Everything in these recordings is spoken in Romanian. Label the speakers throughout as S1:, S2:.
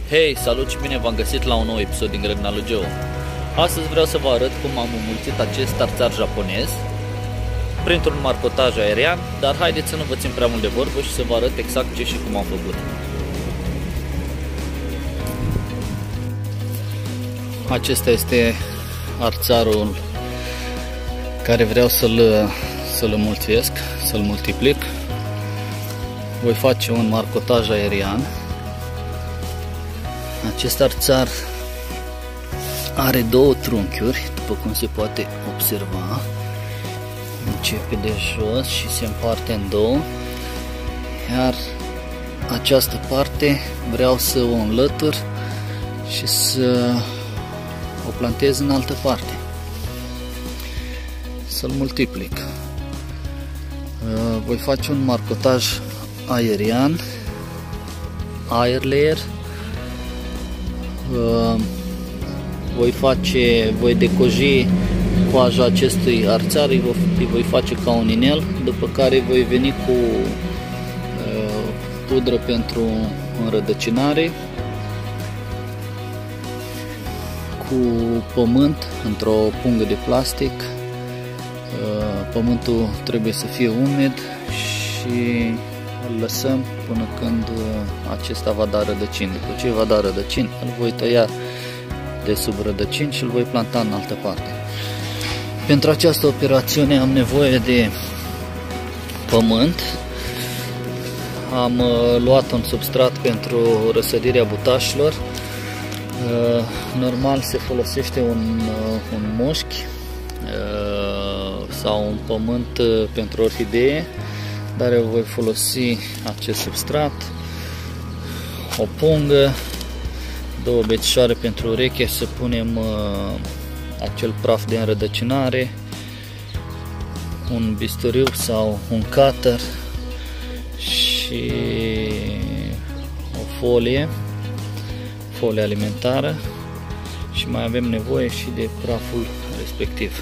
S1: Hei, salut și bine v-am găsit la un nou episod din Grădina lui Geo. Astăzi vreau să vă arăt cum am înmulțit acest arțar japonez printr-un marcotaj aerian, dar haideți să nu vă țin prea mult de vorbă și să vă arăt exact ce și cum am făcut. Acesta este arțarul care vreau să-l înmulțesc, să-l multiplic. Voi face un marcotaj aerian. Acest arțar are două trunchiuri, după cum se poate observa. Începe de jos și se împarte în două, iar această parte vreau să o înlătur și să o plantez în altă parte, să-l multiplic. Voi face un marcotaj aerian, air layer. Voi decoji coaja acestui arțar, îi voi face ca un inel, după care voi veni cu pudră pentru înrădăcinare, cu pământ într-o pungă de plastic. Pământul trebuie să fie umed și îl lăsăm până când acesta va da rădăcini. După ce va da rădăcini, îl voi tăia de sub rădăcini și îl voi planta în altă parte. Pentru această operațiune am nevoie de pământ. Am luat un substrat pentru răsădirea butașilor. Normal se folosește un mușchi sau un pământ pentru orhidee, dar eu voi folosi acest substrat, o pungă, două bețișoare pentru ureche, să punem acel praf de înrădăcinare, un bisturiu sau un cutter și o folie alimentară, și mai avem nevoie și de praful respectiv.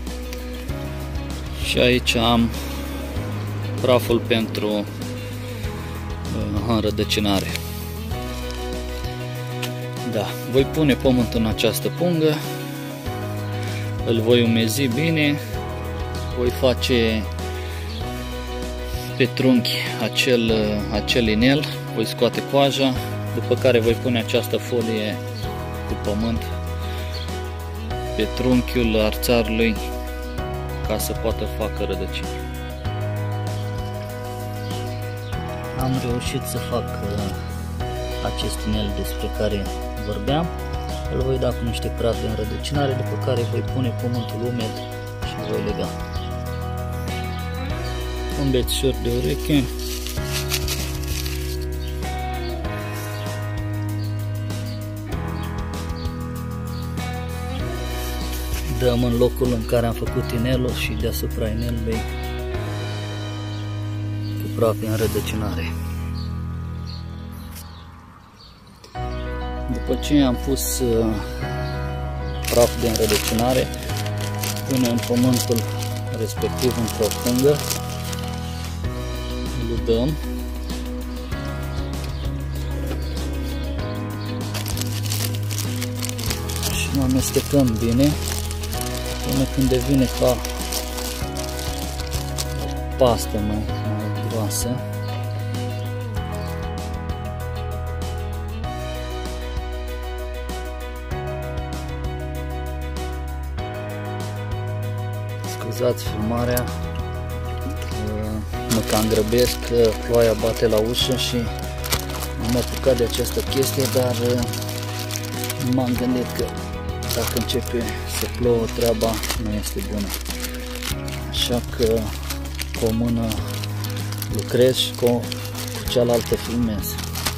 S1: Și aici am praful pentru înrădăcinare. Da, voi pune pământul în această pungă, îl voi umezi bine, voi face pe trunchi acel inel, voi scoate coaja, după care voi pune această folie cu pământ pe trunchiul arțarului ca să poată facă rădăcini. Am reușit să fac acest inel despre care vorbeam. Îl voi da cu niște praf de înrădăcinare, după care voi pune pământul umed și voi lega. Un bețișor de ureche. Dăm în locul în care am făcut inelul și deasupra inelului cu praf de înrădăcinare. După ce am pus praf de înrădăcinare, punem pământul respectiv într-o pungă, îl udăm și îl amestecăm bine până când devine ca o pastă mai groasă. Scuzați filmarea, mă cam grăbesc, ploaia bate la ușă și m-am apucat de această chestie, dar m-am gândit că dacă începe să plouă, treaba nu este bună. Așa că cu o mână lucrez și cu cealaltă filmez.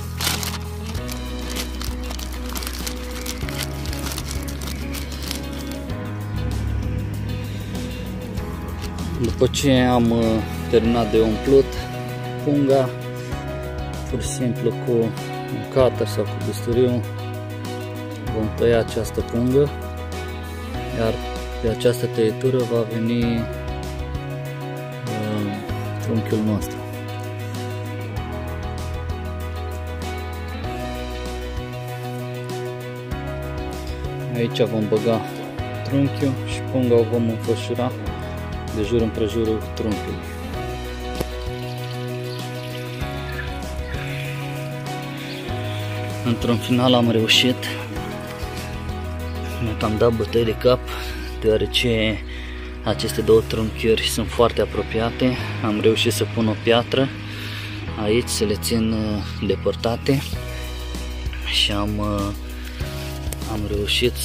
S1: După ce am terminat de umplut punga, pur și simplu cu un cutter sau cu bisturiu vom tăia această pungă, iar pe această tăietură va veni trunchiul nostru. Aici vom băga trunchiul și punga o vom înfășura de jur împrejurul trunchiului. Într-un final am reușit, mi-am dat bătăi de cap, deoarece aceste două trunchiuri sunt foarte apropiate. Am reușit să pun o piatră aici, să le țin depărtate și am reușit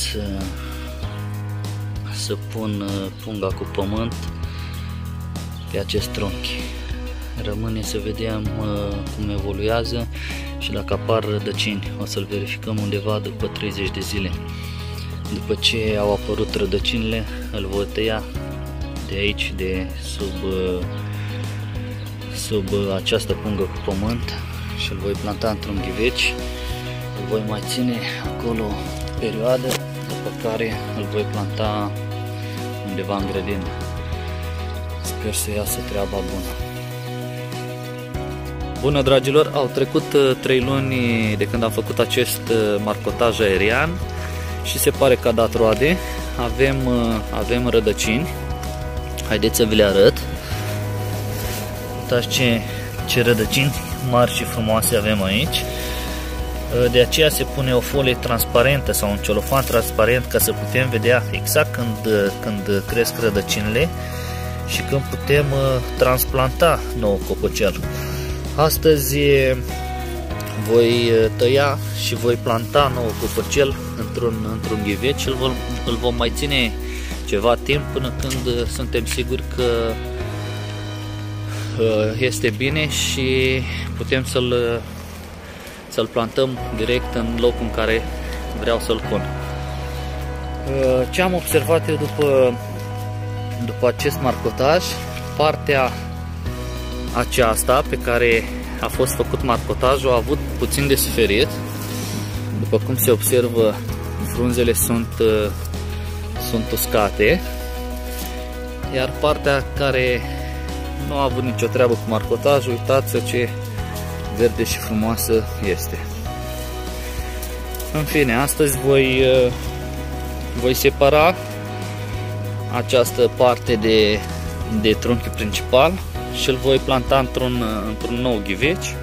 S1: să pun punga cu pământ pe acest trunchi. Rămâne să vedem cum evoluează și dacă apar rădăcini. O să-l verificăm undeva după 30 de zile. După ce au apărut rădăcinile, îl voi tăia de aici, de sub această pungă cu pământ și îl voi planta într-un ghiveci. Îl voi mai ține acolo o perioadă, după care îl voi planta undeva în grădină. Sper să iasă treaba bună. Bună, dragilor, au trecut 3 luni de când am făcut acest marcotaj aerian și se pare că a dat roade. Avem rădăcini. Haideți să vi le arăt. Uitați ce rădăcini mari și frumoase avem aici. De aceea se pune o folie transparentă sau un celofan transparent ca să putem vedea exact când cresc rădăcinile și când putem transplanta nou copăcel. Astăzi voi tăia și voi planta nou copăcel într-un ghiveci. Îl vom mai ține ceva timp până când suntem siguri că este bine și putem să-l plantăm direct în locul în care vreau să-l pun. Ce am observat eu după acest marcotaj, partea aceasta pe care a fost făcut marcotajul a avut puțin de suferit. După cum se observă, frunzele sunt uscate, iar partea care nu a avut nicio treabă cu marcotajul, uitați ce verde și frumoasă este. În fine, astăzi voi separa această parte de trunchiul principal și îl voi planta într-un nou ghiveci.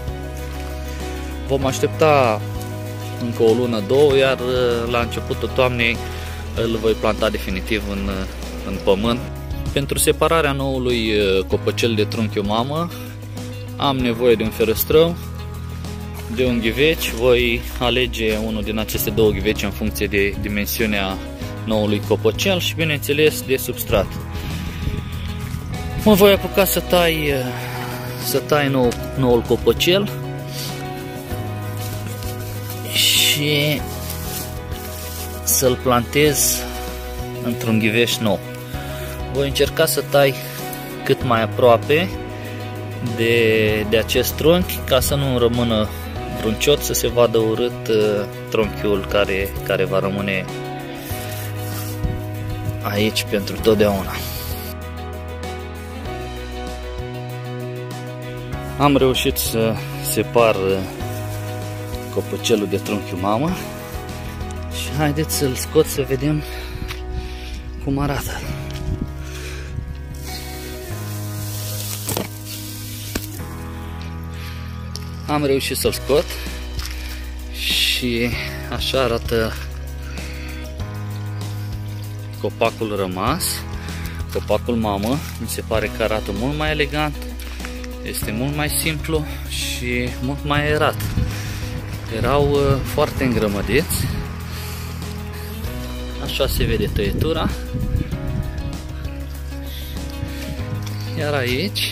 S1: Vom aștepta încă o lună, două, iar la începutul toamnei îl voi planta definitiv în pământ. Pentru separarea noului copăcel de trunchiul mamă am nevoie de un ferăstrău, de un ghiveci. Voi alege unul din aceste două ghiveci în funcție de dimensiunea noului copăcel și, bineînțeles, de substrat. Mă voi apuca să tai noul copăcel și să-l plantez într-un ghiveș nou. Voi încerca să tai cât mai aproape de acest trunchi, ca să nu rămână vreun ciot, să se vadă urât trunchiul care va rămâne aici pentru totdeauna. Am reușit să separ copăcelul de trunchiul mamă și haideți să-l scot să vedem cum arată. Am reușit să-l scot și așa arată copacul rămas. Copacul mamă mi se pare că arată mult mai elegant, este mult mai simplu și mult mai aerat. Erau foarte îngrămădiți. Așa se vede tăietura. Iar aici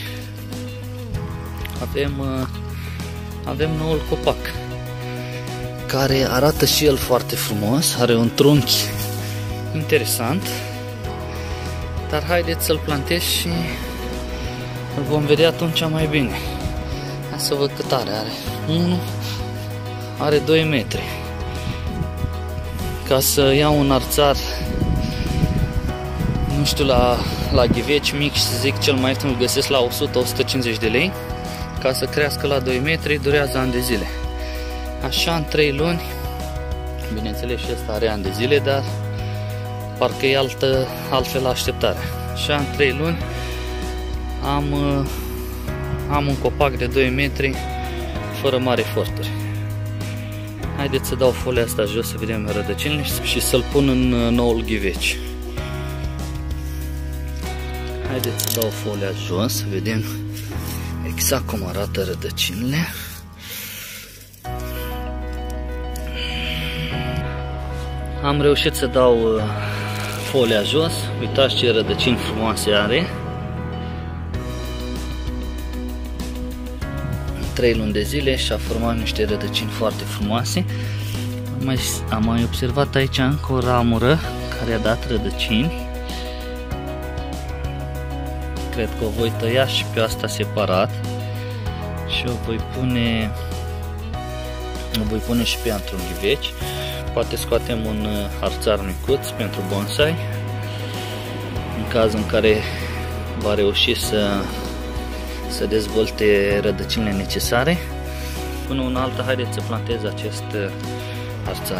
S1: avem noul copac, care arată și el foarte frumos, are un trunchi interesant, dar haideți să-l plantez și îl vom vedea atunci mai bine. Hai să văd cât are. Are 2 metri. Ca să iau un arțar, nu știu, la ghiveci mic și să zic cel mai ieftin îl găsesc la 100-150 de lei. Ca să crească la 2 metri durează ani de zile. Așa, în 3 luni Bineînțeles și ăsta are ani de zile, dar parcă e altfel așteptarea. Și în 3 luni am un copac de 2 metri fără mari eforturi. Haideți să dau folia asta jos să vedem rădăcinile și să-l pun în noul ghiveci. Haideți să dau folia jos să vedem exact cum arată rădăcinile. Am reușit să dau folia jos. Uitați ce rădăcini frumoase are. 3 luni de zile și a format niște rădăcini foarte frumoase. Am mai observat aici încă o ramură care a dat rădăcini. Cred că o voi tăia și pe asta separat și o voi pune și pe ea într-un ghiveci. Poate scoatem un harțar micuț pentru bonsai în cazul în care va reuși să dezvolte rădăcinile necesare. Până una alta, haideți să plantez acest harțar.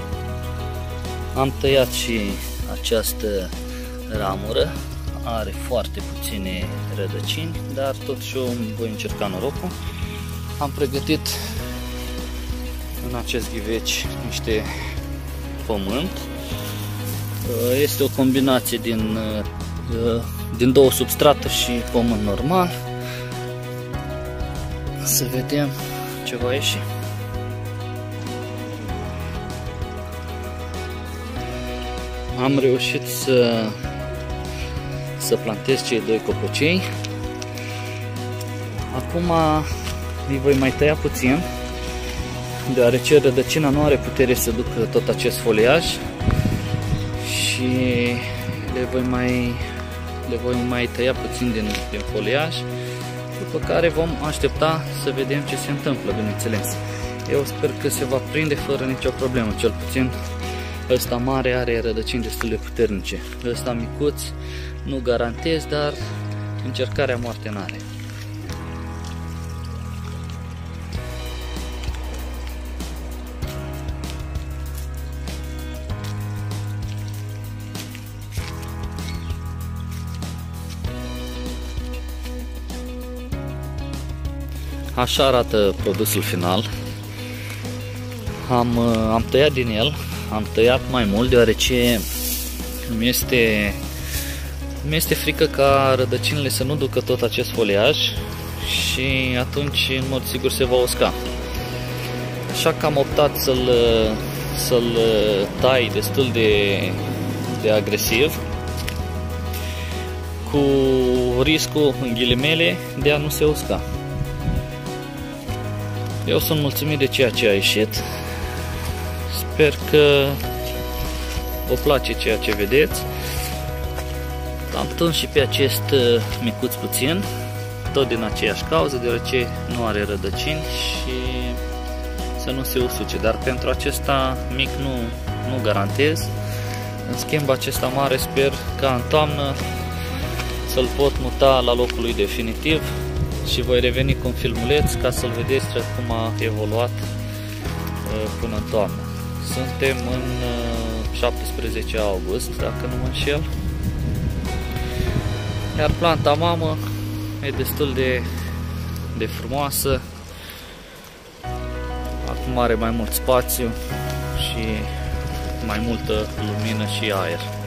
S1: Am tăiat și această ramură, are foarte puține rădăcini, dar totuși eu voi încerca norocul. Am pregătit în acest ghiveci niște pământ. Este o combinație din 2 substraturi și pământ normal. Să vedem ce va ieși. Am reușit să plantez cei 2 copăcei. Acum îi voi mai tăia puțin, deoarece rădăcina nu are putere să ducă tot acest foliaj și le voi mai tăia puțin din foliaj, după care vom aștepta să vedem ce se întâmplă, bineînțeles. Eu sper că se va prinde fără nicio problemă, cel puțin ăsta mare are rădăcini destul de puternice. Ăsta micuț nu garantez, dar încercarea moarte n-are. Așa arată produsul final. Am tăiat din el, am tăiat mai mult deoarece mi este frică ca rădăcinile să nu ducă tot acest foliaj și atunci în mod sigur se va usca. Așa că am optat să-l tai destul de agresiv, cu riscul, în ghilimele, de a nu se usca. Eu sunt mulțumit de ceea ce a ieșit. Sper că vă place ceea ce vedeți. Am tuns și pe acest micuț puțin, tot din aceeași cauză, deoarece nu are rădăcini și să nu se usuce. Dar pentru acesta mic nu garantez. În schimb, acesta mare sper ca în toamnă să-l pot muta la locul lui definitiv și voi reveni cu un filmuleț ca să-l vedeți cum a evoluat până în toamnă. Suntem în 17 august, dacă nu mă înșel. Iar planta mamă e destul de frumoasă. Acum are mai mult spațiu și mai multă lumină și aer.